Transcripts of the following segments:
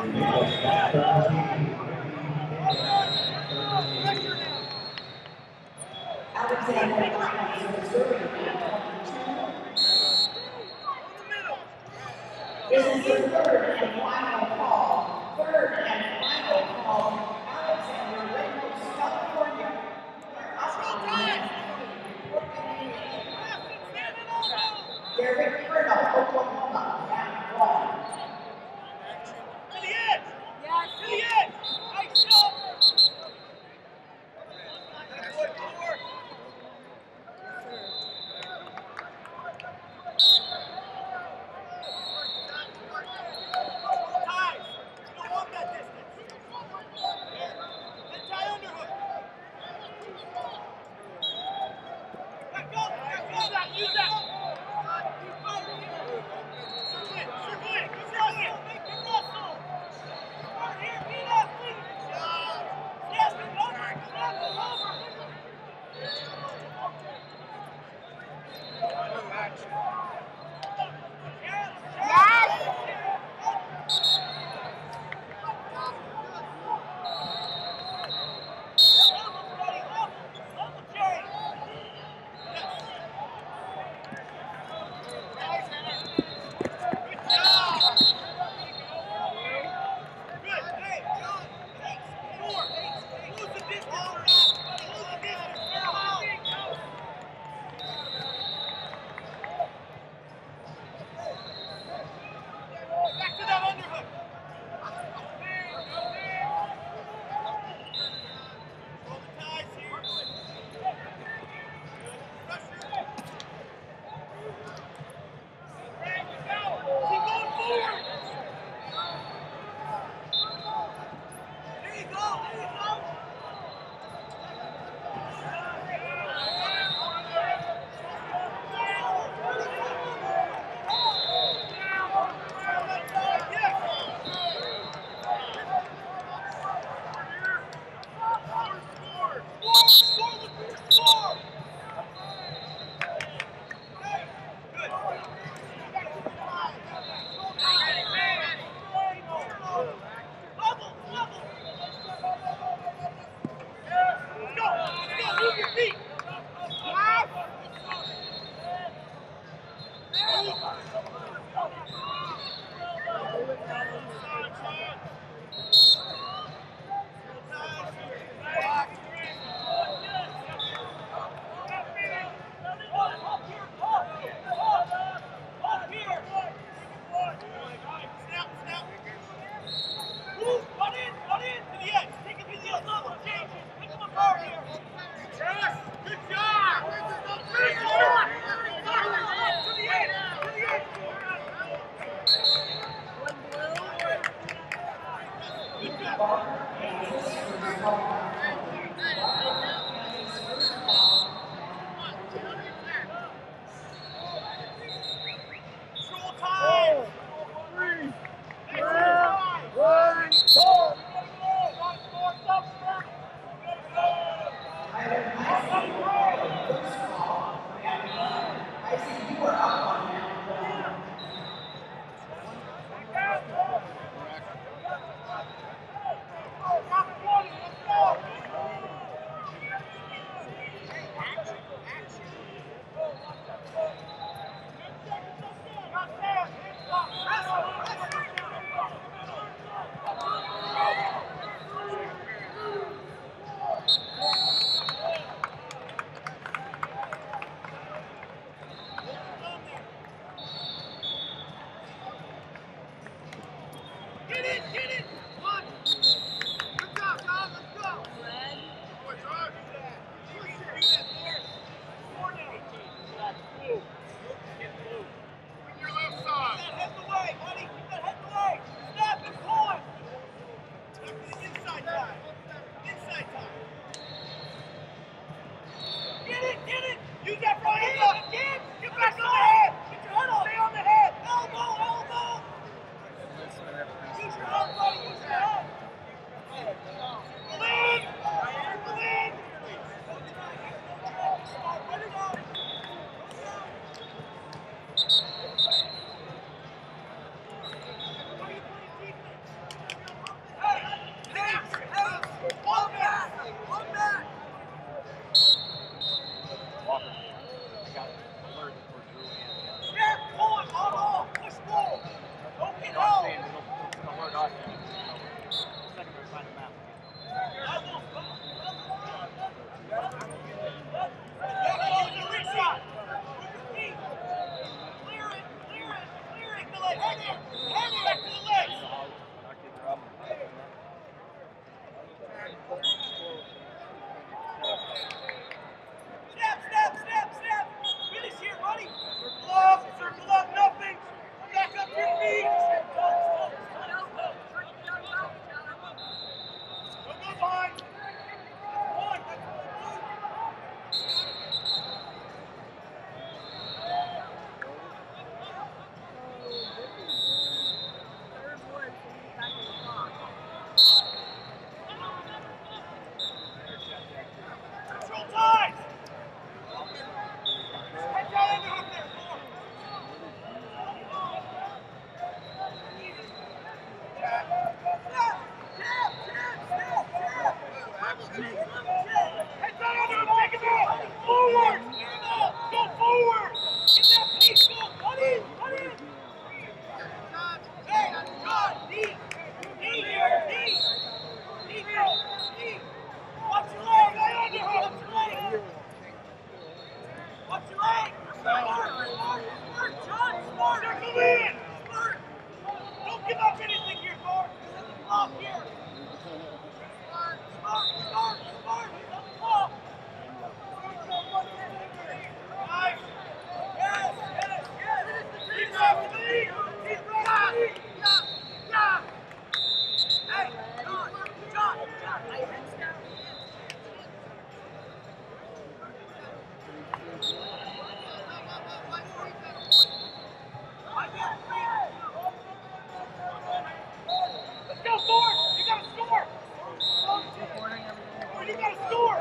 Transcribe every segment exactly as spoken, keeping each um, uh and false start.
This is the third and final call. Third and final call. Alexander Reynolds, California. Derek Criddle, Oklahoma, down one. To the edge! Yes! To the edge! Nice shot! And you gotta score!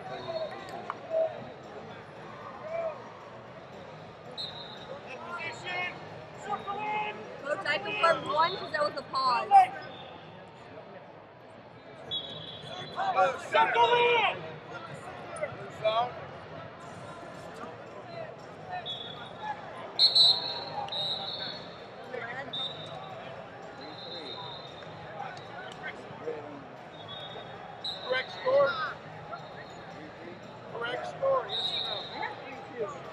Position! Circle in! Coach, I confirmed one because there was a pause. Circle in! Correct score. Correct score, yes or no?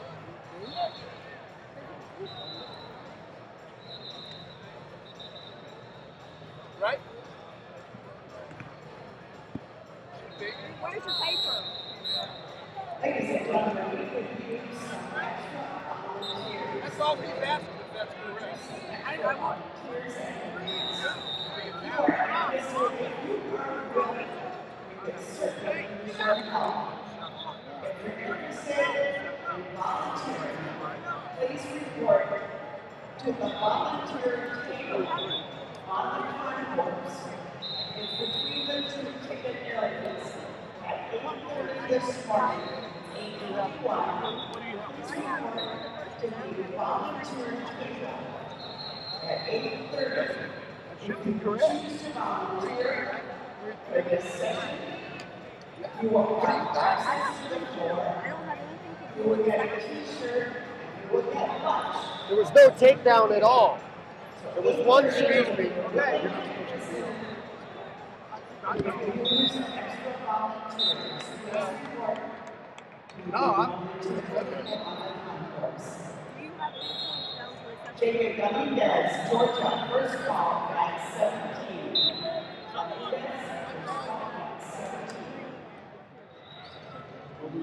Right? Where's your paper? Ladies and gentlemen, we could use some extra volunteers. That's all he's asking if that's correct. I know. Volunteers and crews. If you are interested, if you are willing, we could certainly use your help. If you're interested in volunteering, please report to the volunteer table on the concourse. It's between the two ticket areas at eight thirty this morning, eight thirty-one. Please report to the volunteer table at eight thirty. If you choose to volunteer for this session, you will have access to the floor. I don't have anything to You do will with get it. a t-shirt, and you will get lunch. There was no takedown at all. There was one, excuse me. If you use extra volunteers, please report to No, I'm- the volunteer on the concourse. Do you have any points down for the section? Jacob Dominguez, Georgia, first call at seventeen. Dominguez, first call at seventeen. He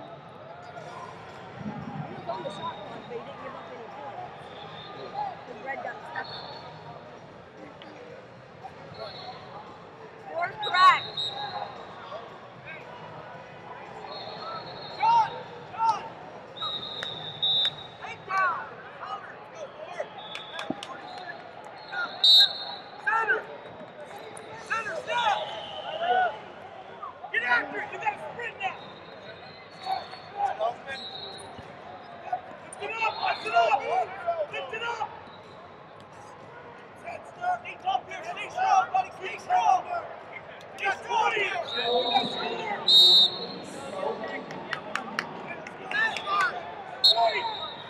was on the shot clock, but he didn't give up any points. The red got stuck. Score's correct. John! John! Take down! Counter! Go forward! Center! Center, stop! Get after it! You gotta sprint now! Lift it up! Lift it up! Lift it up! Stay tough here! Stay strong, buddy! Stay strong! You got twenty! You got score! twenty!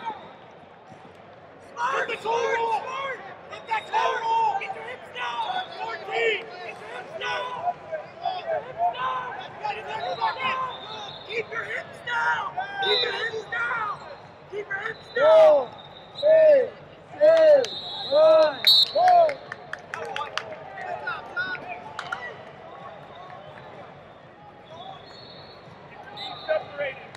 Smart! Hit the total! Smart! Hit that total! Get your hips down! fourteen! Get your hips down! Get your hips down! Got it there, bucket! Keep your hips down! Keep your hips down! Keep your hips down! Go, three, two, one, go. Separated.